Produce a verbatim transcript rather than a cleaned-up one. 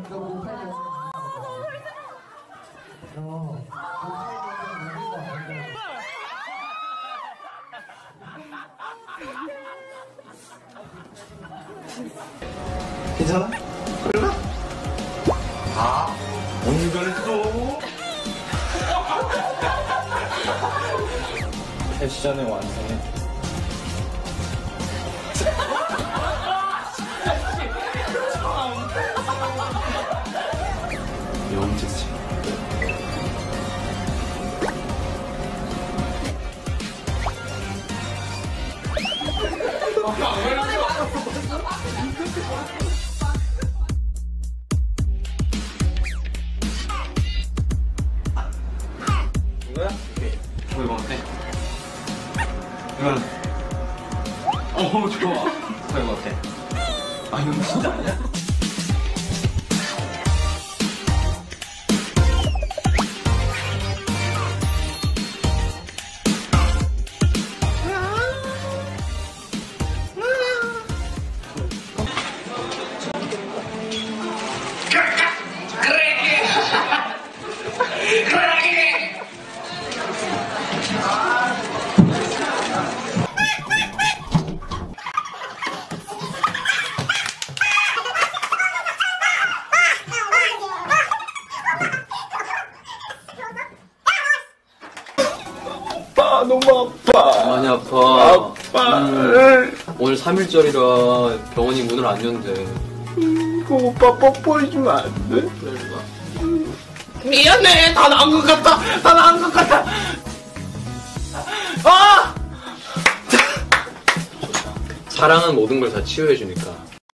괜찮아? 그럴까? 아, 오늘도 패션의 완성에 영지지. 이거야? 어, 이거 어때? 이거는 어우 좋아. 어, 이거 어때? 아 이건 진짜 아니야? 아, 너무 아파. 많이 아파. 아파. 음, 오늘 삼 일절이라 병원이 문을 안 연대. 음, 그 오빠 뽀뽀해주면 안 돼? 그래, 음, 미안해. 다 나은 것 같다. 다 나은 것 같다. 아! 사랑은 모든 걸 다 치유해주니까.